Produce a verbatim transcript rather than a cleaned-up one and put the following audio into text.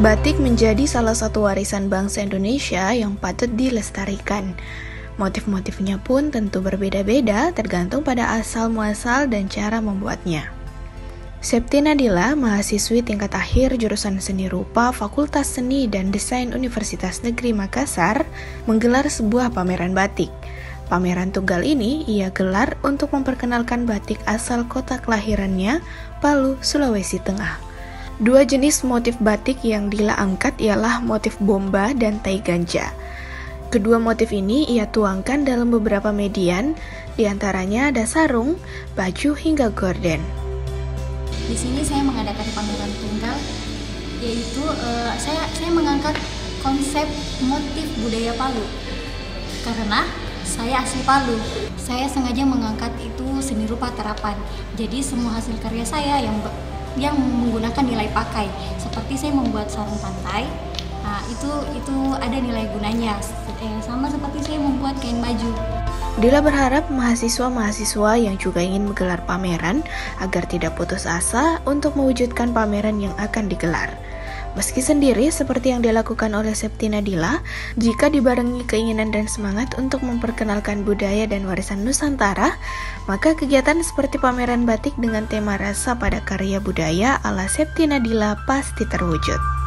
Batik menjadi salah satu warisan bangsa Indonesia yang patut dilestarikan. Motif-motifnya pun tentu berbeda-beda tergantung pada asal-muasal dan cara membuatnya. Septi Nadila, mahasiswi tingkat akhir jurusan Seni Rupa Fakultas Seni dan Desain Universitas Negeri Makassar, menggelar sebuah pameran batik. Pameran tunggal ini ia gelar untuk memperkenalkan batik asal kota kelahirannya, Palu, Sulawesi Tengah. Dua jenis motif batik yang Dila angkat ialah motif bomba dan tai ganja. Kedua motif ini ia tuangkan dalam beberapa median, diantaranya ada sarung, baju hingga gorden. Di sini saya mengadakan pameran tunggal, yaitu uh, saya saya mengangkat konsep motif budaya Palu. Karena saya asli Palu, saya sengaja mengangkat itu seni rupa terapan. Jadi semua hasil karya saya yang yang menggunakan nilai pakai, seperti saya membuat sarung pantai, nah itu itu ada nilai gunanya, eh, sama seperti saya membuat kain baju. Dila berharap mahasiswa-mahasiswa yang juga ingin menggelar pameran agar tidak putus asa untuk mewujudkan pameran yang akan digelar. Meski sendiri seperti yang dilakukan oleh Septi Nadila, jika dibarengi keinginan dan semangat untuk memperkenalkan budaya dan warisan Nusantara, maka kegiatan seperti pameran batik dengan tema rasa pada karya budaya ala Septi Nadila pasti terwujud.